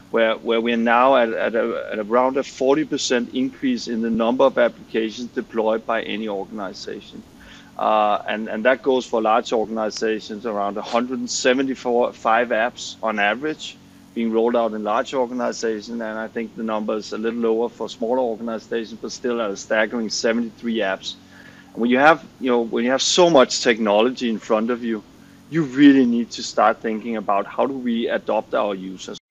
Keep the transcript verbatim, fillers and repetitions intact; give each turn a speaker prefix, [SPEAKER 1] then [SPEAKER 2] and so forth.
[SPEAKER 1] where where we're now at, at, a, at around a forty percent increase in the number of applications deployed by any organization. Uh, and, and that goes for large organizations, around one hundred seventy-five apps on average being rolled out in large organizations. And I think the number is a little lower for smaller organizations, but still at a staggering seventy-three apps. And when you have, you know, when you have so much technology in front of you, you really need to start thinking about how do we adopt our users.